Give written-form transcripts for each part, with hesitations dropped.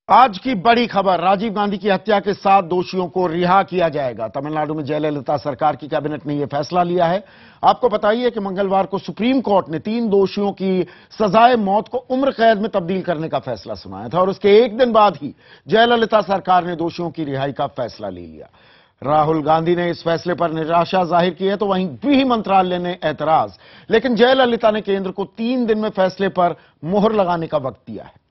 आज की बड़ी खबर, राजीव गांधी की हत्या के 7 दोषियों को रिहा किया जाएगा। तमिलनाडु में जयललिता सरकार की कैबिनेट ने यह फैसला लिया है। आपको बताइए कि मंगलवार को सुप्रीम कोर्ट ने 3 दोषियों की सजाए मौत को उम्र कैद में तब्दील करने का फैसला सुनाया था और उसके एक दिन बाद ही जयललिता सरकार ने दोषियों की रिहाई का फैसला ले लिया। राहुल गांधी ने इस फैसले पर निराशा जाहिर की है तो वहीं गृह मंत्रालय ने ऐतराज, लेकिन जयललिता ने केंद्र को 3 दिन में फैसले पर मुहर लगाने का वक्त दिया है।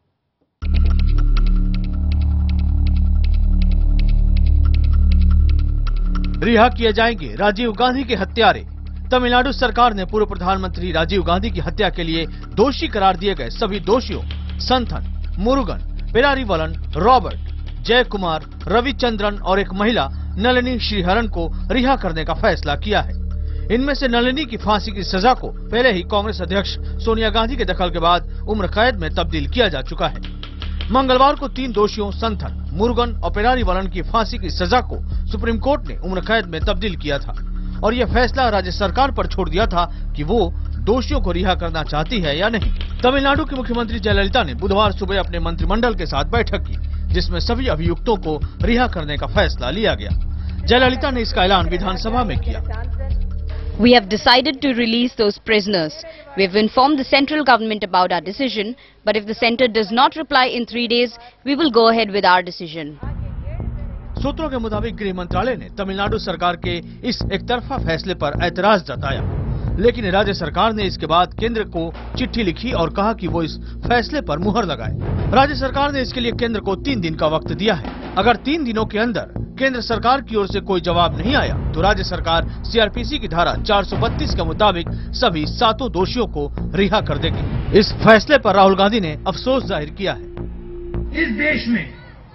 रिहा किए जाएंगे राजीव गांधी के हत्यारे। तमिलनाडु सरकार ने पूर्व प्रधानमंत्री राजीव गांधी की हत्या के लिए दोषी करार दिए गए सभी दोषियों संथन, मुरुगन, पेरारीवलन, रॉबर्ट, जयकुमार, रविचंद्रन और एक महिला नलिनी श्रीहरन को रिहा करने का फैसला किया है। इनमें से नलिनी की फांसी की सजा को पहले ही कांग्रेस अध्यक्ष सोनिया गांधी के दखल के बाद उम्र कैद में तब्दील किया जा चुका है। मंगलवार को 3 दोषियों संथन, मुरुगन और पेरारीवलन की फांसी की सजा को सुप्रीम कोर्ट ने उम्र कैद में तब्दील किया था और यह फैसला राज्य सरकार पर छोड़ दिया था कि वो दोषियों को रिहा करना चाहती है या नहीं। तमिलनाडु की मुख्यमंत्री जयललिता ने बुधवार सुबह अपने मंत्रिमंडल के साथ बैठक की, जिसमें सभी अभियुक्तों को रिहा करने का फैसला लिया गया। जयललिता ने इसका ऐलान विधानसभा में किया। We have decided to release those prisoners. We have informed the central government about our decision, but if the center does not reply in 3 days, we will go ahead with our decision. सूत्रों के मुताबिक गृह मंत्रालय ने तमिलनाडु सरकार के इस एकतरफा फैसले पर ऐतराज जताया, लेकिन राज्य सरकार ने इसके बाद केंद्र को चिट्ठी लिखी और कहा कि वो इस फैसले पर मुहर लगाए। राज्य सरकार ने इसके लिए केंद्र को 3 दिन का वक्त दिया है। अगर 3 दिनों के अंदर केंद्र सरकार की ओर से कोई जवाब नहीं आया तो राज्य सरकार सीआरपीसी की धारा 432 के मुताबिक सभी 7 दोषियों को रिहा कर देगी। इस फैसले पर राहुल गांधी ने अफसोस जाहिर किया है। इस देश में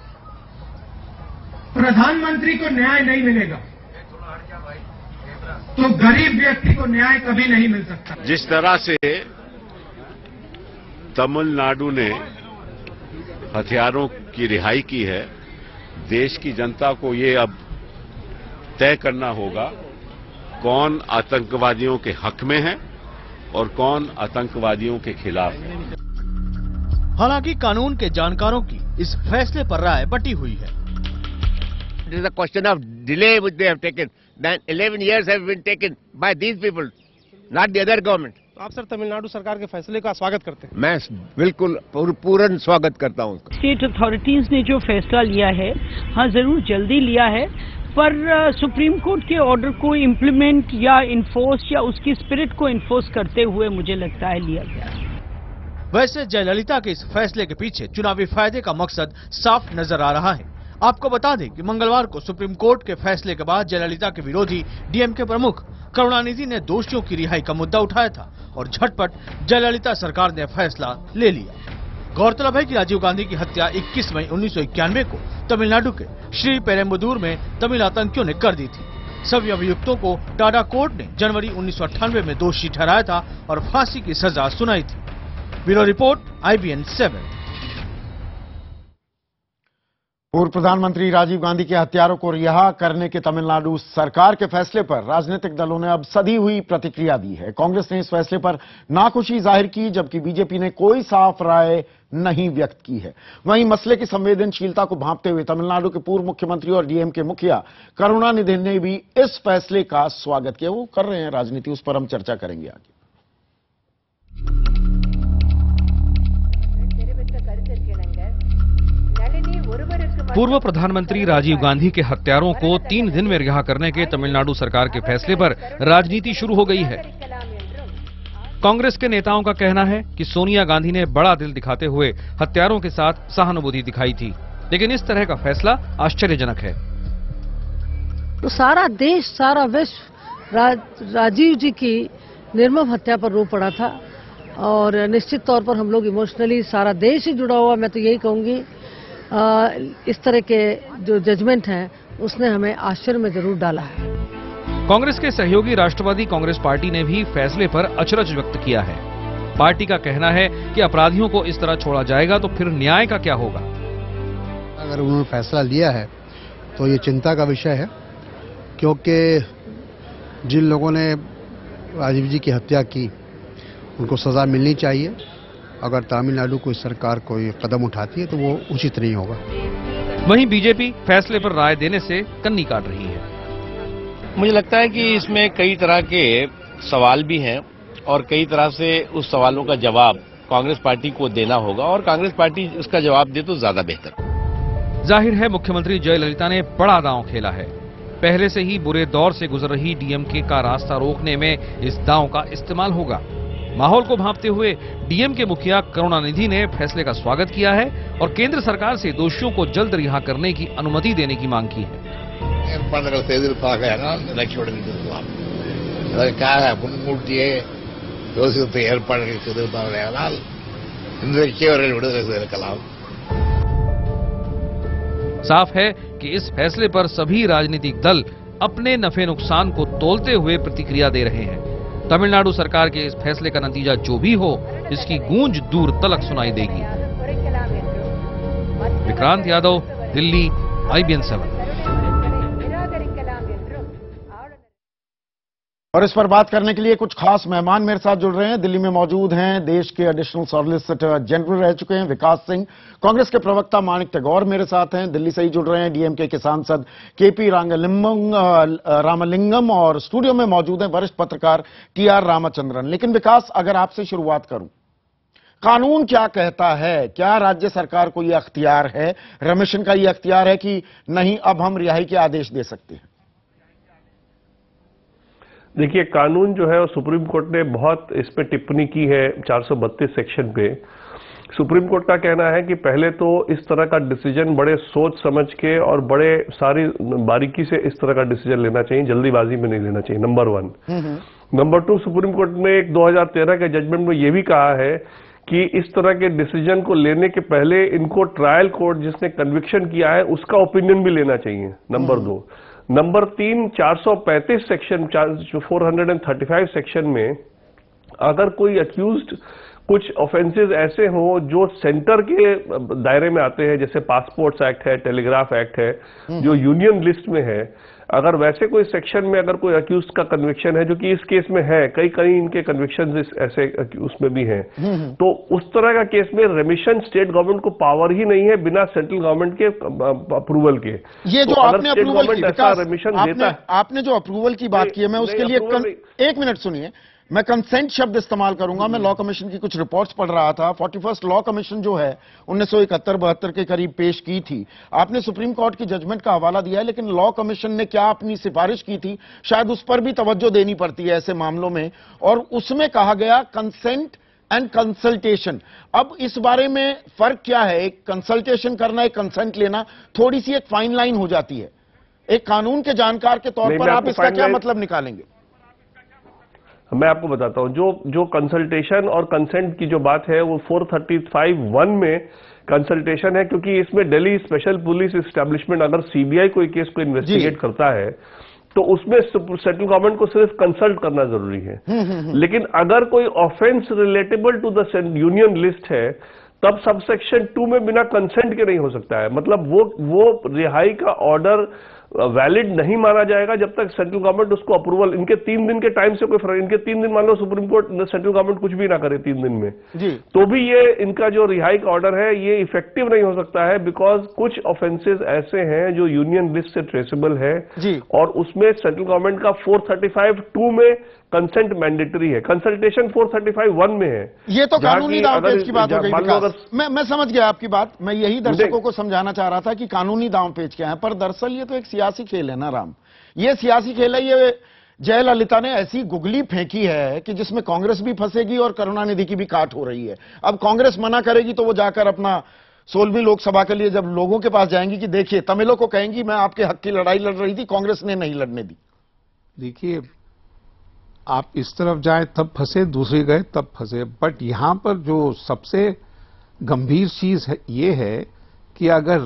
प्रधानमंत्री को न्याय नहीं मिलेगा तो गरीब व्यक्ति को न्याय कभी नहीं मिल सकता। जिस तरह से तमिलनाडु ने हथियारों की रिहाई की है, देश की जनता को ये अब तय करना होगा कौन आतंकवादियों के हक में है और कौन आतंकवादियों के खिलाफ है। हालांकि कानून के जानकारों की इस फैसले पर राय बटी हुई है। It is a question of delay which they have taken. Then 11 years have been taken by these people, not the other government. आप सर तमिलनाडु सरकार के फैसले का स्वागत करते हैं? मैं बिल्कुल पूर्ण स्वागत करता हूं। स्टेट अथॉरिटीज ने जो फैसला लिया है, हाँ जरूर जल्दी लिया है, पर सुप्रीम कोर्ट के ऑर्डर को इम्प्लीमेंट या इन्फोर्स या उसकी स्पिरिट को इन्फोर्स करते हुए मुझे लगता है लिया गया। वैसे जयललिता के इस फैसले के पीछे चुनावी फायदे का मकसद साफ नजर आ रहा है। आपको बता दें कि मंगलवार को सुप्रीम कोर्ट के फैसले के बाद जयललिता के विरोधी डीएमके प्रमुख करुणानिधि ने दोषियों की रिहाई का मुद्दा उठाया था और झटपट जयललिता सरकार ने फैसला ले लिया। गौरतलब है कि राजीव गांधी की हत्या 21 मई 1991 को तमिलनाडु के श्री पेरम्बदूर में तमिल आतंकियों ने कर दी थी। सभी अभियुक्तों को टाडा कोर्ट ने जनवरी 1998 में दोषी ठहराया था और फांसी की सजा सुनाई थी। Bureau report, IBN 7। पूर्व प्रधानमंत्री राजीव गांधी के हत्यारों को रिहा करने के तमिलनाडु सरकार के फैसले पर राजनीतिक दलों ने अब सधी हुई प्रतिक्रिया दी है। कांग्रेस ने इस फैसले पर नाखुशी जाहिर की, जबकि बीजेपी ने कोई साफ राय नहीं व्यक्त की है। वहीं मसले की संवेदनशीलता को भांपते हुए तमिलनाडु के पूर्व मुख्यमंत्री और डीएमके मुखिया करुणानिधि ने भी इस फैसले का स्वागत किया। वो कर रहे हैं राजनीति, उस पर हम चर्चा करेंगे आगे। पूर्व प्रधानमंत्री राजीव गांधी के हत्यारों को 3 दिन में रिहा करने के तमिलनाडु सरकार के फैसले पर राजनीति शुरू हो गई है। कांग्रेस के नेताओं का कहना है कि सोनिया गांधी ने बड़ा दिल दिखाते हुए हत्यारों के साथ सहानुभूति दिखाई थी, लेकिन इस तरह का फैसला आश्चर्यजनक है। तो सारा देश, सारा विश्व राजीव जी की निर्मम हत्या पर रो पड़ा था और निश्चित तौर पर हम लोग इमोशनली, सारा देश ही जुड़ा हुआ। मैं तो यही कहूंगी इस तरह के जो जजमेंट हैं उसने हमें आश्चर्य में जरूर डाला है। कांग्रेस के सहयोगी राष्ट्रवादी कांग्रेस पार्टी ने भी फैसले पर अचरज व्यक्त किया है। पार्टी का कहना है कि अपराधियों को इस तरह छोड़ा जाएगा तो फिर न्याय का क्या होगा। अगर उन्होंने फैसला लिया है तो ये चिंता का विषय है, क्योंकि जिन लोगों ने राजीव जी की हत्या की उनको सजा मिलनी चाहिए अगर तमिलनाडु कोई सरकार कोई कदम उठाती है तो वो उचित नहीं होगा। वहीं बीजेपी फैसले पर राय देने से कन्नी काट रही है। मुझे लगता है कि इसमें कई तरह के सवाल भी हैं और कई तरह से उस सवालों का जवाब कांग्रेस पार्टी को देना होगा और कांग्रेस पार्टी उसका जवाब दे तो ज्यादा बेहतर। जाहिर है मुख्यमंत्री जयललिता ने बड़ा दांव खेला है। पहले से ही बुरे दौर से गुजर रही डीएमके का रास्ता रोकने में इस दांव का इस्तेमाल होगा। माहौल को भांपते हुए डीएमके मुखिया करुणानिधि ने फैसले का स्वागत किया है और केंद्र सरकार से दोषियों को जल्द रिहा करने की अनुमति देने की मांग की है। साफ है कि इस फैसले पर सभी राजनीतिक दल अपने नफे नुकसान को तोलते हुए प्रतिक्रिया दे रहे हैं। तमिलनाडु सरकार के इस फैसले का नतीजा जो भी हो, इसकी गूंज दूर तलक सुनाई देगी। विक्रांत यादव, दिल्ली, IBN 7। और इस पर बात करने के लिए कुछ खास मेहमान मेरे साथ जुड़ रहे हैं। दिल्ली में मौजूद हैं देश के एडिशनल सॉलिसिटर जनरल रह चुके हैं विकास सिंह, कांग्रेस के प्रवक्ता माणिक टैगोर मेरे साथ हैं, दिल्ली से ही जुड़ रहे हैं डीएमके के सांसद केपी रामलिंगम और स्टूडियो में मौजूद हैं वरिष्ठ पत्रकार TR रामचंद्रन। लेकिन विकास, अगर आपसे शुरुआत करूं, कानून क्या कहता है? क्या राज्य सरकार को यह अख्तियार है, रमेशन का यह अख्तियार है कि नहीं अब हम रिहाई के आदेश दे सकते हैं? देखिए, कानून जो है सुप्रीम कोर्ट ने बहुत इस पे टिप्पणी की है 432 सेक्शन पे। सुप्रीम कोर्ट का कहना है कि पहले तो इस तरह का डिसीजन बड़े सोच समझ के और बड़े सारी बारीकी से इस तरह का डिसीजन लेना चाहिए, जल्दीबाजी में नहीं लेना चाहिए, नंबर 1। नंबर 2, सुप्रीम कोर्ट ने एक 2013 के जजमेंट में यह भी कहा है कि इस तरह के डिसीजन को लेने के पहले इनको ट्रायल कोर्ट जिसने कन्विक्शन किया है उसका ओपिनियन भी लेना चाहिए, नंबर 2। नंबर 3, 435 सेक्शन 435 सेक्शन में अगर कोई अक्यूज्ड कुछ ऑफेंसेस ऐसे हों जो सेंटर के दायरे में आते हैं, जैसे पासपोर्ट्स एक्ट है, टेलीग्राफ एक्ट है, जो यूनियन लिस्ट में है, अगर वैसे कोई सेक्शन में अगर कोई अक्यूज्ड का कन्विक्शन है, जो कि इस केस में है, कई इनके कन्विक्शन ऐसे उसमें भी हैं, तो उस तरह का केस में रेमिशन स्टेट गवर्नमेंट को पावर ही नहीं है बिना सेंट्रल गवर्नमेंट के अप्रूवल के। ये जो आपने अप्रूवल की, रेमिशन देता है, आपने जो अप्रूवल की बात की है, मैं उसके लिए एक मिनट सुनिए, मैं कंसेंट शब्द इस्तेमाल करूंगा। मैं लॉ कमीशन की कुछ रिपोर्ट्स पढ़ रहा था। 41st लॉ कमीशन जो है 1971-72 के करीब पेश की थी। आपने सुप्रीम कोर्ट की जजमेंट का हवाला दिया है, लेकिन लॉ कमीशन ने क्या अपनी सिफारिश की थी, शायद उस पर भी तवज्जो देनी पड़ती है ऐसे मामलों में, और उसमें कहा गया कंसेंट एंड कंसल्टेशन। अब इस बारे में फर्क क्या है? एक कंसल्टेशन करना, एक कंसेंट लेना, थोड़ी सी एक फाइन लाइन हो जाती है। एक कानून के जानकार के तौर पर आप इसका क्या मतलब निकालेंगे? मैं आपको बताता हूं, जो कंसल्टेशन और कंसेंट की जो बात है वो 435(1) में कंसल्टेशन है, क्योंकि इसमें दिल्ली स्पेशल पुलिस एस्टेब्लिशमेंट अगर सीबीआई कोई केस को इन्वेस्टिगेट करता है तो उसमें सेंट्रल गवर्नमेंट को सिर्फ कंसल्ट करना जरूरी है। लेकिन अगर कोई offence relatable to the union list है तब सबसेक्शन 2 में बिना कंसेंट के नहीं हो सकता है। मतलब वो रिहाई का ऑर्डर वैलिड नहीं माना जाएगा जब तक सेंट्रल गवर्नमेंट उसको अप्रूवल, इनके 3 दिन के टाइम से कोई फर्क, इनके 3 दिन मान लो सुप्रीम कोर्ट सेंट्रल गवर्नमेंट कुछ भी ना करे 3 दिन में जी, तो भी ये इनका जो रिहाई का ऑर्डर है ये इफेक्टिव नहीं हो सकता है, बिकॉज कुछ ऑफेंसेस ऐसे हैं जो यूनियन लिस्ट से ट्रेसेबल है जी, और उसमें सेंट्रल गवर्नमेंट का 435(2) में कंसेंट मैंडेटरी है, कंसल्टेशन 435(1) में है। ये तो कानूनी दांवपेच की बात हो गई। मैं समझ गया आपकी बात। मैं यही दर्शकों को समझाना चाह रहा था कि कानूनी दांवपेच क्या है, पर दरअसल ये तो एक सियासी खेल है ना राम, ये सियासी खेल है। ये जयललिता ने ऐसी गुगली फेंकी है कि जिसमें कांग्रेस भी फंसेगी और करुणानिधि की भी काट हो रही है। अब कांग्रेस मना करेगी तो वो जाकर अपना 16वीं लोकसभा के लिए जब लोगों के पास जाएंगी कि देखिए, तमिलों को कहेंगी मैं आपके हक की लड़ाई लड़ रही थी, कांग्रेस ने नहीं लड़ने दी। देखिए, आप इस तरफ जाए तब फंसे, दूसरी गए तब फंसे। बट यहां पर जो सबसे गंभीर चीज है ये है कि अगर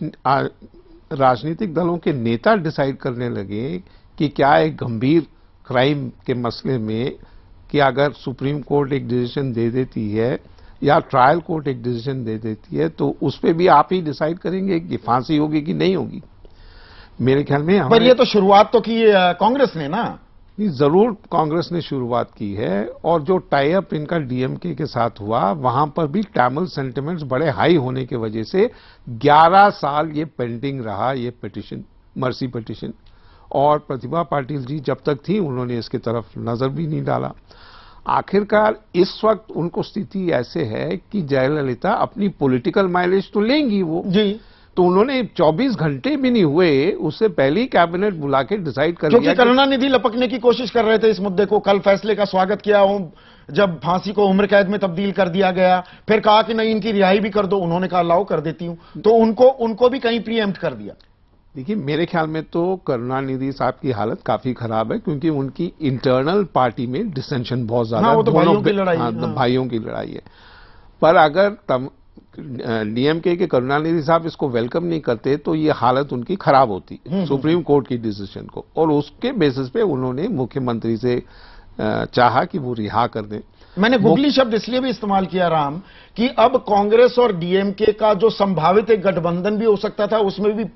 राजनीतिक दलों के नेता डिसाइड करने लगे कि क्या एक गंभीर क्राइम के मसले में कि अगर सुप्रीम कोर्ट एक डिसीजन दे देती है या ट्रायल कोर्ट एक डिसीजन दे देती है तो उस पर भी आप ही डिसाइड करेंगे कि फांसी होगी कि नहीं होगी। मेरे ख्याल में पर ये तो शुरुआत तो की कांग्रेस ने ना। जरूर कांग्रेस ने शुरुआत की है और जो टाई अप इनका डीएमके के साथ हुआ वहां पर भी तमिल सेंटिमेंट्स बड़े हाई होने की वजह से 11 साल ये पेंडिंग रहा, ये पिटीशन, मर्सी पिटीशन। और प्रतिभा पाटिल जी जब तक थी उन्होंने इसकी तरफ नजर भी नहीं डाला। आखिरकार इस वक्त उनको स्थिति ऐसे है कि जयललिता अपनी पॉलिटिकल माइलेज तो लेंगी वो जी, तो उन्होंने 24 घंटे भी नहीं हुए उससे पहले ही कैबिनेट बुला के डिसाइड कर लिया, क्योंकि करुणानिधि लपकने की कोशिश कर रहे थे इस मुद्दे को। कल फैसले का स्वागत किया जब फांसी को उम्र कैद में तब्दील कर दिया गया, फिर कहा कि नहीं इनकी रिहाई भी कर दो, उन्होंने कहा लाओ कर देती हूं, तो उनको भी कहीं प्रीएम्प्ट कर दिया। देखिए मेरे ख्याल में तो करुणानिधि साहब की हालत काफी खराब है क्योंकि उनकी इंटरनल पार्टी में डिसेंशन बहुत ज्यादा है। वो तो भाइयों की लड़ाई है। भाइयों की लड़ाई है। पर अगर डीएमके के करुणानिधि साहब इसको वेलकम नहीं करते तो ये हालत उनकी खराब होती सुप्रीम कोर्ट की डिसीजन को, और उसके बेसिस पे उन्होंने मुख्यमंत्री से चाहा कि वो रिहा कर दें। मैंने गुगली शब्द इसलिए भी इस्तेमाल किया राम कि अब कांग्रेस और डीएमके का जो संभावित एक गठबंधन भी हो सकता था उसमें भी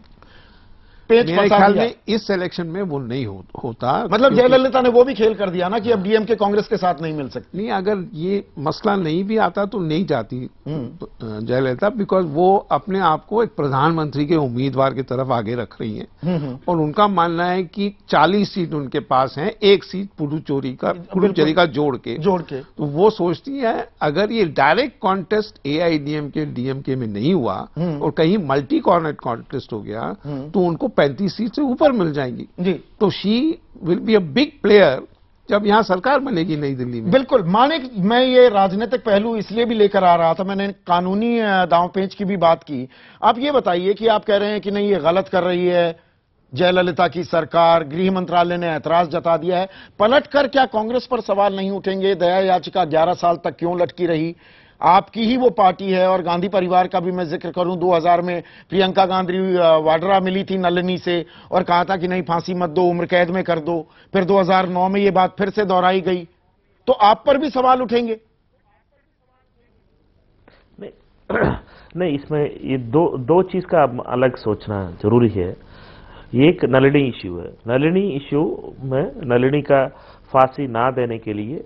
मेरे ख्याल में इस इलेक्शन में वो नहीं होता। मतलब जयललिता ने वो भी खेल कर दिया ना कि अब डीएमके कांग्रेस के साथ नहीं मिल सकती। नहीं, अगर ये मसला नहीं भी आता तो नहीं जाती जयललिता, बिकॉज वो अपने आप को एक प्रधानमंत्री के उम्मीदवार की तरफ आगे रख रही हैं और उनका मानना है कि 40 सीट उनके पास हैं, 1 सीट पुडुचेरी का जोड़ के तो वो सोचती है अगर ये डायरेक्ट कॉन्टेस्ट एआईडीएमके डीएमके में नहीं हुआ और कहीं मल्टी कॉर्नर कॉन्टेस्ट हो गया तो उनको 35 सीट से ऊपर मिल जाएंगी जी, तो she will be a big player जब यहां सरकार बनेगी नई दिल्ली में। बिल्कुल मानिक, मैं ये राजनीतिक पहलू इसलिए भी लेकर आ रहा था, मैंने कानूनी दांवपेच की भी बात की। आप ये बताइए कि आप कह रहे हैं कि नहीं ये गलत कर रही है जयललिता की सरकार, गृह मंत्रालय ने ऐतराज जता दिया है, पलटकर क्या कांग्रेस पर सवाल नहीं उठेंगे? दया याचिका 11 साल तक क्यों लटकी रही? आपकी ही वो पार्टी है और गांधी परिवार का भी मैं जिक्र करूं, 2000 में प्रियंका गांधी वाड्रा मिली थी नलिनी से और कहा था कि नहीं फांसी मत दो, उम्र कैद में कर दो। फिर 2009 में ये बात फिर से दोहराई गई, तो आप पर भी सवाल उठेंगे? नहीं, इसमें ये दो चीज का अलग सोचना जरूरी है। एक नलिनी इश्यू है। नलिनी इश्यू में नलिनी का फांसी ना देने के लिए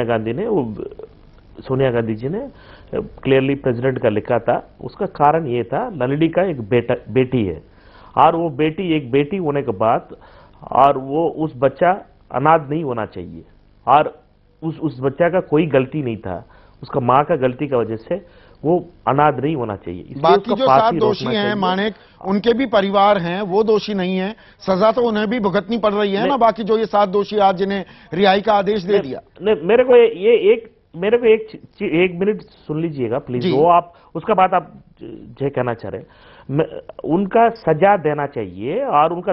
सोनिया गांधी जी ने क्लियरली प्रेसिडेंट का लिखा था। उसका कारण ये था नलिनी का एक बेटी है और वो एक बेटी होने के बाद और वो उस बच्चा अनाथ नहीं होना चाहिए और उस बच्चा का कोई गलती नहीं था, उसका माँ का गलती की वजह से वो अनाथ नहीं होना चाहिए। बाकी जो 7 दोषी हैं मानिक, उनके भी परिवार हैं, वो दोषी नहीं है, सजा तो उन्हें भी भुगतनी पड़ रही है ना। बाकी जो ये 7 दोषी आज जिन्हें रिहाई का आदेश दे दिया। मेरे को एक मिनट सुन लीजिएगा प्लीज। वो आप उसका बात आप जो कहना चाह रहे, उनका सजा देना चाहिए और उनका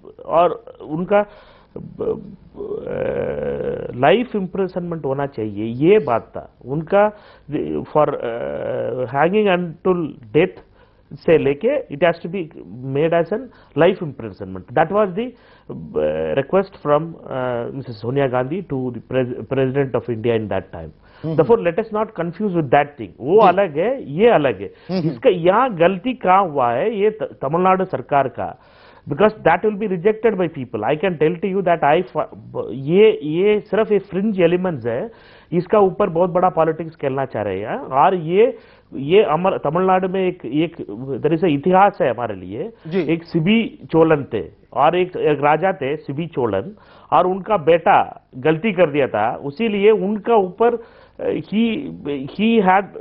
लाइफ इम्प्रिजनमेंट होना चाहिए, ये बात था उनका। फॉर हैंगिंग अनटिल डेथ से लेके it has to be made as an life imprisonment. That was the request from Mrs Sonia Gandhi to the president of India in that time. Therefore, let us not confuse with that thing. वो अलग है, ये अलग है। इसका यहाँ गलती कहाँ हुआ है, ये तमिलनाडु सरकार का, because that will be rejected by people. I can tell to you that ये सिर्फ एक फ्रिंज एलिमेंट्स है, इसका ऊपर बहुत बड़ा पॉलिटिक्स खेलना चाह रहे हैं। और ये तमिलनाडु में एक तरह से इतिहास है हमारे लिए। एक सिबी चोलन थे और एक राजा थे सिबी चोलन, और उनका बेटा गलती कर दिया था, उसीलिए उनका ऊपर he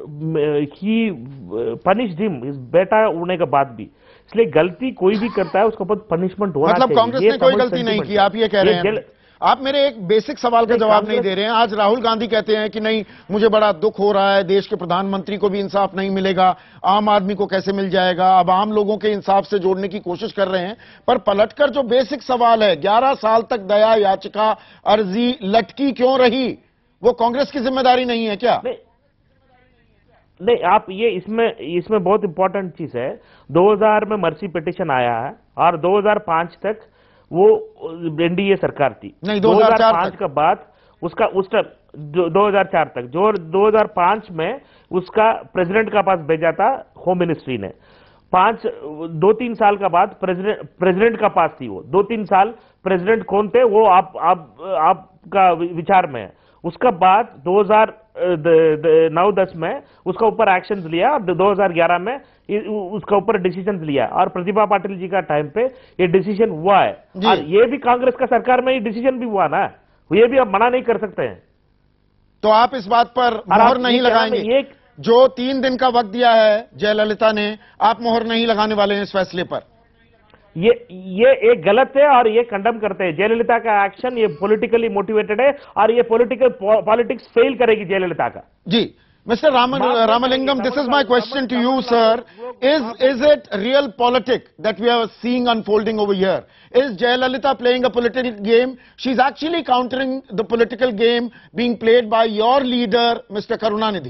punished him, इस बेटा होने के बाद भी। इसलिए गलती कोई भी करता है उसके ऊपर पनिशमेंट होना चाहिए। मतलब कांग्रेस ने कोई गलती नहीं की, आप ये कह रहे हैं? आप मेरे एक बेसिक सवाल का जवाब नहीं दे रहे हैं। आज राहुल गांधी कहते हैं कि नहीं मुझे बड़ा दुख हो रहा है, देश के प्रधानमंत्री को भी इंसाफ नहीं मिलेगा, आम आदमी को कैसे मिल जाएगा। अब आम लोगों के इंसाफ से जोड़ने की कोशिश कर रहे हैं, पर पलटकर जो बेसिक सवाल है 11 साल तक दया याचिका अर्जी लटकी क्यों रही, वो कांग्रेस की जिम्मेदारी नहीं है क्या? नहीं, आप ये इसमें बहुत इंपॉर्टेंट चीज है। 2000 में मर्सी पिटीशन आया है और 2005 तक वो एनडीए सरकार थी। नहीं, 2005 के बाद उसका 2004 तक, जो 2005 में उसका प्रेसिडेंट का पास भेजा था होम मिनिस्ट्री ने। 2-3 साल का बाद प्रेसिडेंट का पास थी वो 2-3 साल प्रेसिडेंट कौन थे वो आपका विचार में है। उसका बाद 2009-10 में उसका ऊपर एक्शंस लिया और 2011 में उसका ऊपर डिसीजंस लिया और प्रतिभा पाटिल जी का टाइम पे ये डिसीजन हुआ है और ये भी कांग्रेस का सरकार में ये डिसीजन भी हुआ ना, ये भी आप मना नहीं कर सकते हैं। तो आप इस बात पर मोहर नहीं लगाएंगे? जो 3 दिन का वक्त दिया है जयललिता ने, आप मोहर नहीं लगाने वाले हैं इस फैसले पर? ये एक गलत है और ये कंडम करते हैं। जयललिता का एक्शन ये पॉलिटिकली मोटिवेटेड है और ये पॉलिटिक्स फेल करेगी जयललिता का। Ji mister Ramalingam, this is my question to you, sir. Is it real politics that we are seeing unfolding over here? Is Jayalalitha playing a political game? She's actually countering the political game being played by your leader, Mr. Karunanidhi.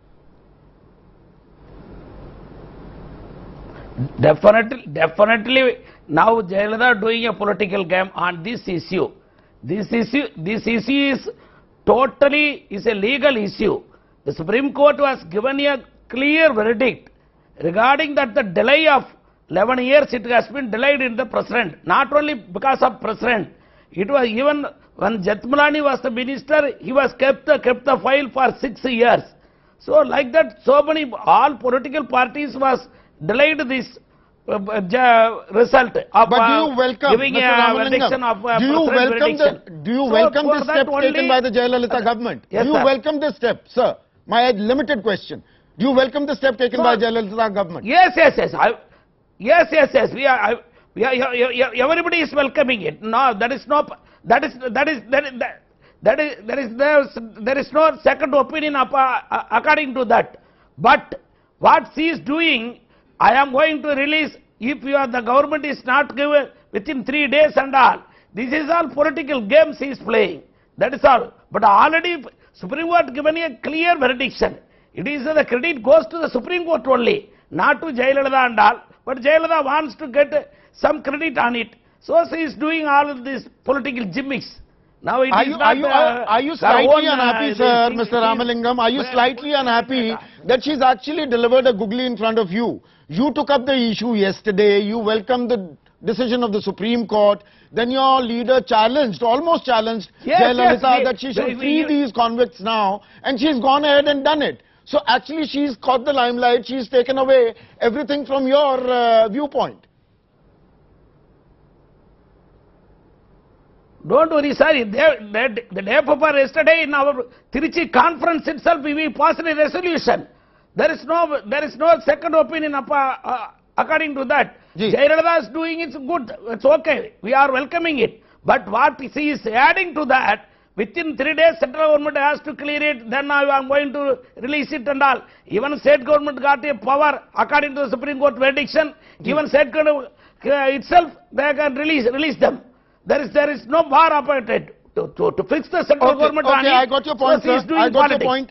Definitely now Jayalalitha doing a political game on this issue. This issue is totally a legal issue. The Supreme Court was given a clear verdict regarding that the delay of 11 years it has been delayed in the president. Not only because of president, it was even when Jethmalani was the minister, he was kept the file for 6 years. So like that, so many all political parties was delayed this result of giving a verdiction of do you welcome this step taken by the Jayalalitha government? Yes, do you welcome this step, sir? My limited question. Do you welcome the step taken by Jayalalitha government? Yes. We are everybody is welcoming it. No, there is no second opinion according to that. But what she is doing, I am going to release, if the government is not given within 3 days and all, this is all political games he is playing. That is all. But already Supreme Court given a clear verdiction. It is the credit goes to the Supreme Court only, not to Jayalalitha and all. But Jayalalitha wants to get some credit on it. So she is doing all of these political gimmicks. Now it are you slightly unhappy, sir, Mr. Ramalingam? Are you slightly unhappy that she's actually delivered a googly in front of you? You took up the issue yesterday. You welcomed the decision of the Supreme Court. Then your leader almost challenged Jayalalitha that she should free these convicts now, and she's gone ahead and done it. So actually she's caught the limelight. She's taken away everything from your viewpoint. Don't worry, sir. The day before yesterday in our Trichy conference itself, we passed a resolution. There is no second opinion according to that. Jayalalitha is doing it good. It's okay. We are welcoming it. But what she is adding to that, within 3 days, central government has to clear it. Then I am going to release it and all. Even state government got a power according to the Supreme Court verdiction. Even state government itself, they can release them. There is no bar appointed to fix the central government. Okay, I got your point, sir. I got your point.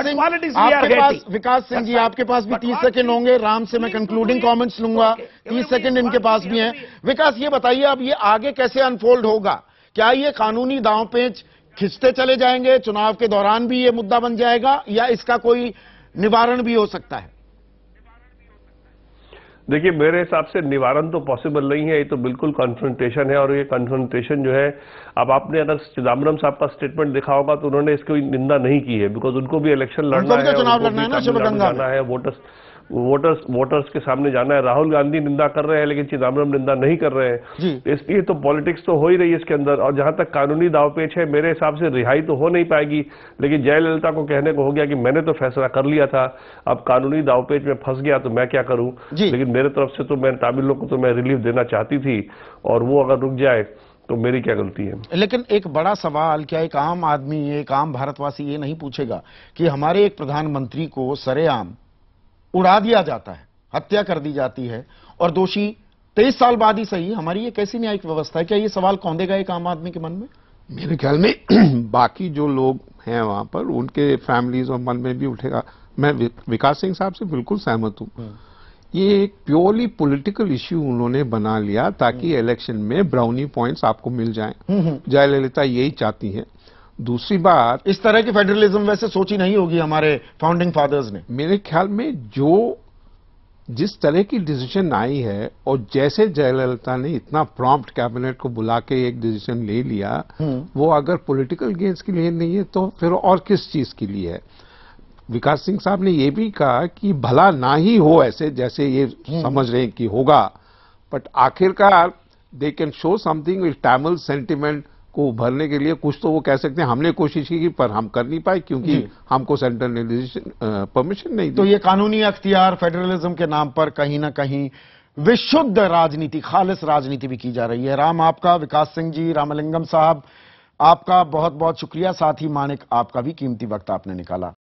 Vikas Singh ji, आपके पास भी 30 second होंगे. राम से मैं concluding comments लूंगा. 30 second इनके पास भी हैं. विकास, ये बताइए अब ये आगे कैसे अनफोल्ड होगा? क्या ये कानूनी दांवपेच खिंचते चले जाएंगे? चुनाव के दौरान भी ये मुद्दा बन जाएगा या इसका कोई निवारण भी हो सकता है? देखिए, मेरे हिसाब से निवारण तो पॉसिबल नहीं है. ये तो बिल्कुल कन्फ्रंटेशन है और ये कन्फ्रंटेशन जो है, अब आपने अगर चिदम्बरम साहब का स्टेटमेंट देखा होगा तो उन्होंने इसकी निंदा नहीं की है, बिकॉज उनको भी इलेक्शन लड़ना है, चुनाव लड़ना है ना, शिवगंगा जाना है, वोटर्स के सामने जाना है. राहुल गांधी निंदा कर रहे हैं लेकिन चिदम्बरम निंदा नहीं कर रहे हैं. इसलिए तो पॉलिटिक्स तो हो ही रही है इसके अंदर. और जहां तक कानूनी दावपेच है, मेरे हिसाब से रिहाई तो हो नहीं पाएगी. लेकिन जयललिता को कहने को हो गया कि मैंने तो फैसला कर लिया था, अब कानूनी दावपेच में फंस गया तो मैं क्या करूं. लेकिन मेरे तरफ से तो मैं तामिलों को तो मैं रिलीफ देना चाहती थी, और वो अगर रुक जाए तो मेरी क्या गलती है. लेकिन एक बड़ा सवाल, क्या एक आम आदमी, एक आम भारतवासी ये नहीं पूछेगा कि हमारे एक प्रधानमंत्री को सरेआम उड़ा दिया जाता है, हत्या कर दी जाती है, और दोषी 23 साल बाद ही सही, हमारी ये कैसी न्यायिक व्यवस्था है? क्या ये सवाल कौंधेगा एक आम आदमी के मन में? मेरे ख्याल में बाकी जो लोग हैं वहां पर, उनके फैमिलीज और मन में भी उठेगा. मैं विकास सिंह साहब से बिल्कुल सहमत हूं. ये एक प्योरली पॉलिटिकल इश्यू उन्होंने बना लिया ताकि इलेक्शन में ब्राउनी पॉइंट्स आपको मिल जाएं. जयललिता यही चाहती हैं. दूसरी बात, इस तरह की फेडरलिज्म वैसे सोची नहीं होगी हमारे फाउंडिंग फादर्स ने. मेरे ख्याल में जो जिस तरह की डिसीजन आई है और जैसे जयललिता ने इतना प्रॉम्प्ट कैबिनेट को बुला के एक डिसीजन ले लिया, वो अगर पॉलिटिकल गेन्स के लिए नहीं है तो फिर और किस चीज के लिए है। विकास सिंह साहब ने ये भी कहा कि भला ना ही हो ऐसे जैसे ये समझ रहे हैं कि होगा, बट आखिरकार they can show something with Tamil sentiment को उभरने के लिए कुछ तो वो कह सकते हैं। हमने कोशिश की पर हम कर नहीं पाए क्योंकि हमको सेंटर ने परमिशन नहीं दी। तो ये कानूनी अख्तियार फेडरलिज्म के नाम पर कहीं ना कहीं विशुद्ध राजनीति, खालिस राजनीति भी की जा रही है। राम आपका, विकास सिंह जी, रामलिंगम साहब आपका बहुत बहुत शुक्रिया। साथ ही मानिक आपका भी कीमती वक्त आपने निकाला।